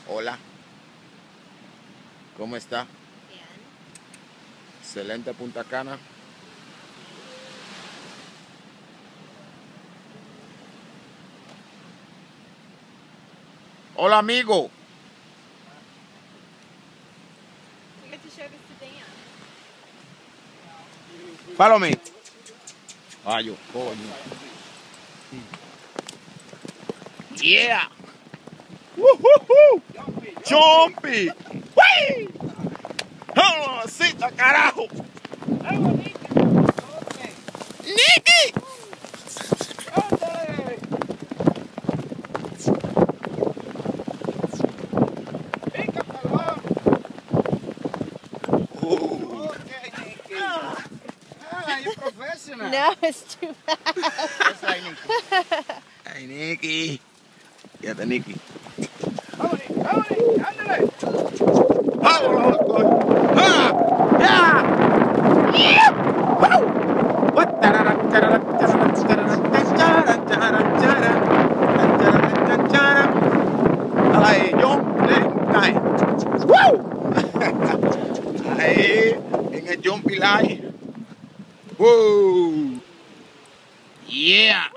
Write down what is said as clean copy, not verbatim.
Hola. ¿Cómo está? Bien. Excelente Punta Cana. Hola, amigo. You get to show this to Dan. Follow me. Ay, yo, coño. Yeah. Woo. Jumpy. Whee. Cita, carajo. Nickie. No, it's too fast. Hey, Nickie. Fíjate, Nickie. ¡Ándale! ¡Vámonos, coño! ¡Ah! ¡Ya! ¡Yeah! ¡Woo! What? Ay, yo, ¡woo! Ahí, en el Jumpy Line. ¡Woo! ¡Yeah!